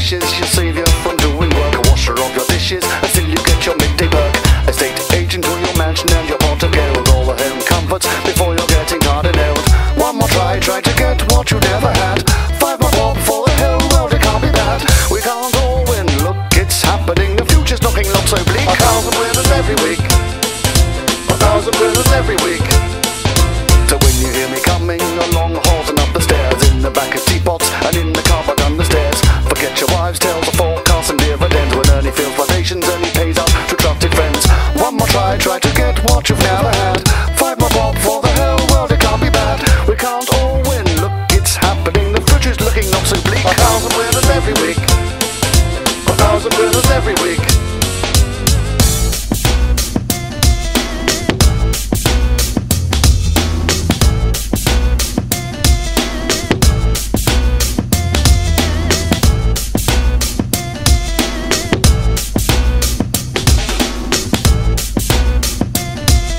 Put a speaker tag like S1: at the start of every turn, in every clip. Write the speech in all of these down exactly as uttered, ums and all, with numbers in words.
S1: wishes. She'll save you from doing work, a washer of your dishes, and still you get your midday perk. Estate agent to your mansion and your pot of gold, all the home comforts before you're getting hard and nailed. One more try, try to get what you never had. Five more more before the hell world, it can't be bad. We can't all win, look, it's happening. The future's looking not so bleak. A thousand winners every week, a thousand winners every week. So when you hear me coming along the halls and up the stairs, in the back of teapots and in the car park on the stairs, forget your wives' tales, the forecasts and dividends. When Ernie feels vibrations, Ernie pays out to trusted friends. One more try, try to get what you've never had. Five more bob for the whole world, it can't be bad. We can't all win, look, it's happening. The future's looking not so bleak. A thousand winners every week, a thousand winners every week.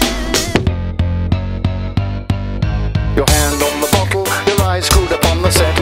S1: Your hand on the bottle, your eyes screwed up on the set.